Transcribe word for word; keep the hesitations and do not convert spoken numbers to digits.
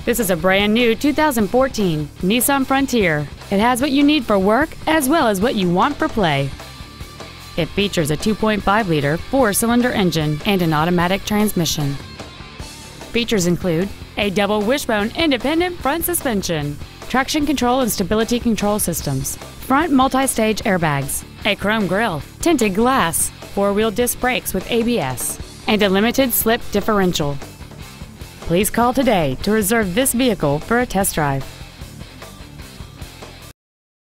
This is a brand new two thousand fourteen Nissan Frontier. It has what you need for work as well as what you want for play. It features a two point five liter four-cylinder engine and an automatic transmission. Features include a double wishbone independent front suspension, traction control and stability control systems, front multi-stage airbags, a chrome grille, tinted glass, four-wheel disc brakes with A B S, and a limited slip differential. Please call today to reserve this vehicle for a test drive.